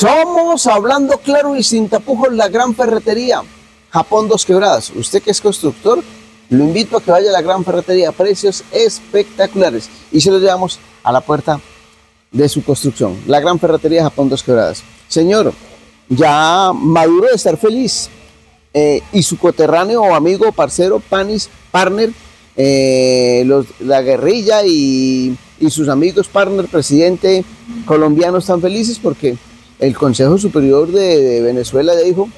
Somos Hablando Claro y sin tapujos, la Gran Ferretería, Japón Dos Quebradas. Usted que es constructor, lo invito a que vaya a la Gran Ferretería, precios espectaculares, y se lo llevamos a la puerta de su construcción. La Gran Ferretería, Japón Dos Quebradas. Señor, ya Maduro de estar feliz, y su coterráneo, amigo, parcero, partner, la guerrilla y sus amigos, partner, presidente colombiano, están felices porque el Consejo Superior de Venezuela ya dijo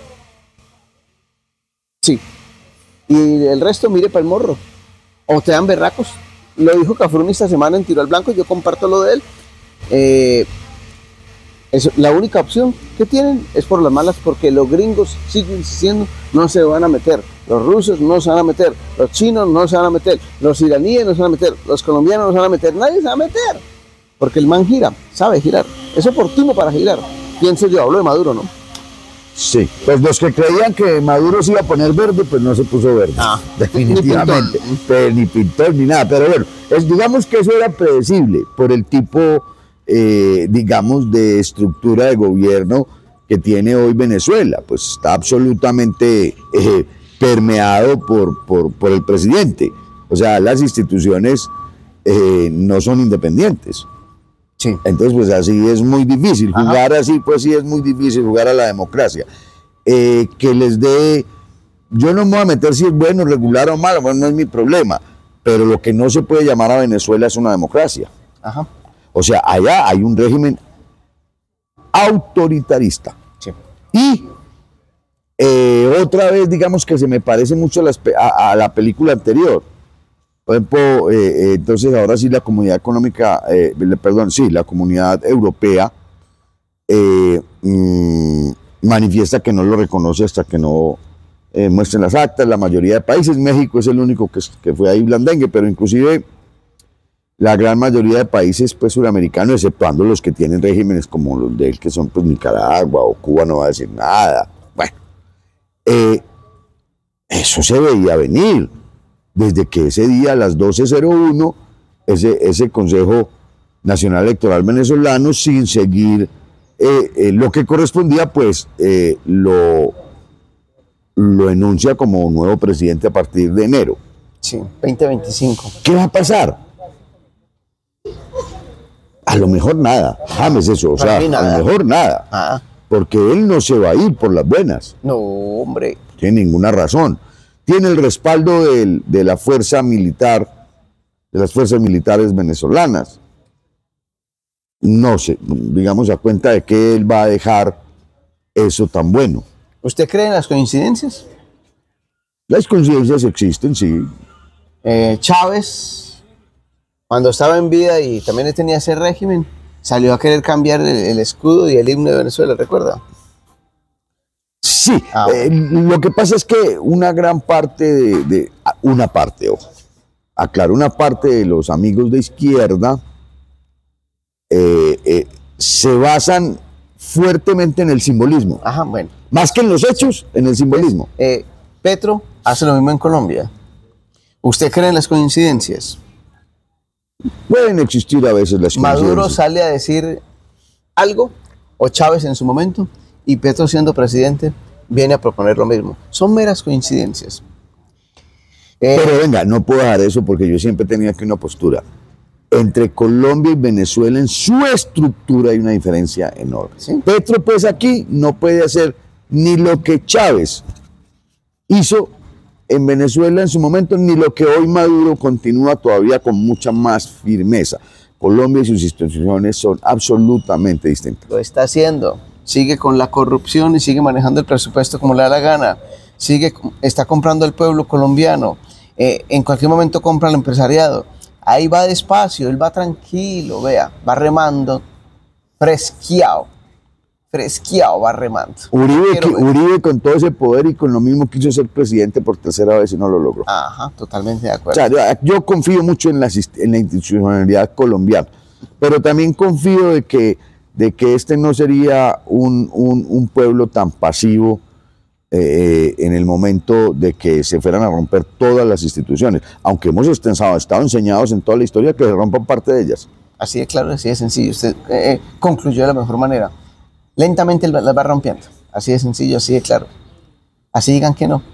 sí, y el resto mire para el morro, o te dan berracos. Lo dijo Cafruni esta semana en Tiro al Blanco, yo comparto lo de él. La única opción que tienen es por las malas, porque los gringos siguen insistiendo, no se van a meter, los rusos no se van a meter, los chinos no se van a meter, los iraníes no se van a meter, los colombianos no se van a meter, nadie se va a meter, porque el man gira, sabe girar, es oportuno para girar, pienso yo. Hablo de Maduro, ¿no? Sí, pues los que creían que Maduro se iba a poner verde, pues no se puso verde, definitivamente, ni pintón ni nada, pero bueno, digamos que eso era predecible por el tipo, digamos, de estructura de gobierno que tiene hoy Venezuela, pues está absolutamente permeado por el presidente, o sea, las instituciones no son independientes. Sí. Entonces, pues así es muy difícil, jugar así, pues sí es muy difícil jugar a la democracia. Que les dé, yo no me voy a meter si es bueno, regular o malo, bueno, no es mi problema, pero lo que no se puede llamar a Venezuela es una democracia. Ajá. O sea, allá hay un régimen autoritarista. Sí. Y otra vez, digamos que se me parece mucho a la película anterior. Por ejemplo, entonces ahora sí la comunidad económica, la comunidad europea manifiesta que no lo reconoce hasta que no muestren las actas. La mayoría de países, México es el único que fue ahí blandengue, pero inclusive la gran mayoría de países pues suramericanos, exceptuando los que tienen regímenes como los de él, que son pues Nicaragua o Cuba, no va a decir nada. Bueno, eso se veía venir. Desde que ese día a las 12:01, ese Consejo Nacional Electoral Venezolano, sin seguir lo que correspondía, pues lo enuncia como un nuevo presidente a partir de enero. Sí, 2025. ¿Qué va a pasar? A lo mejor nada, James, eso, o sea, a lo mejor nada, porque él no se va a ir por las buenas. No, hombre. Tiene ninguna razón. Tiene el respaldo de la fuerza militar, de las fuerzas militares venezolanas. No sé, digamos, a cuenta de que él va a dejar eso tan bueno. ¿Usted cree en las coincidencias? Las coincidencias existen, sí. Chávez, cuando estaba en vida y también tenía ese régimen, salió a querer cambiar el escudo y el himno de Venezuela, ¿recuerda? Sí, lo que pasa es que una gran parte una parte de los amigos de izquierda se basan fuertemente en el simbolismo. Ajá, bueno. Más que en los hechos, en el simbolismo. Petro hace lo mismo en Colombia. ¿Usted cree en las coincidencias? Pueden existir a veces las coincidencias. Maduro sale a decir algo, o Chávez en su momento, y Petro, siendo presidente, viene a proponer lo mismo. Son meras coincidencias. Pero venga, no puedo dejar eso porque yo siempre tenía aquí una postura. Entre Colombia y Venezuela, en su estructura hay una diferencia enorme. ¿Sí? Petro, pues aquí no puede hacer ni lo que Chávez hizo en Venezuela en su momento, ni lo que hoy Maduro continúa todavía con mucha más firmeza. Colombia y sus instituciones son absolutamente distintas. Lo está haciendo. Sigue con la corrupción y sigue manejando el presupuesto como le da la gana. Está comprando al pueblo colombiano. En cualquier momento compra al empresariado. Ahí va despacio, él va tranquilo, vea, va remando, fresqueado va remando. Uribe con todo ese poder y con lo mismo quiso ser presidente por tercera vez y no lo logró. Ajá, totalmente de acuerdo. O sea, yo confío mucho en la institucionalidad colombiana, pero también confío de que este no sería un pueblo tan pasivo en el momento de que se fueran a romper todas las instituciones, aunque hemos estado enseñados en toda la historia que se rompan parte de ellas. Así de claro, así de sencillo. Usted concluyó de la mejor manera. lentamente las va rompiendo. Así de sencillo, así de claro. Así digan que no.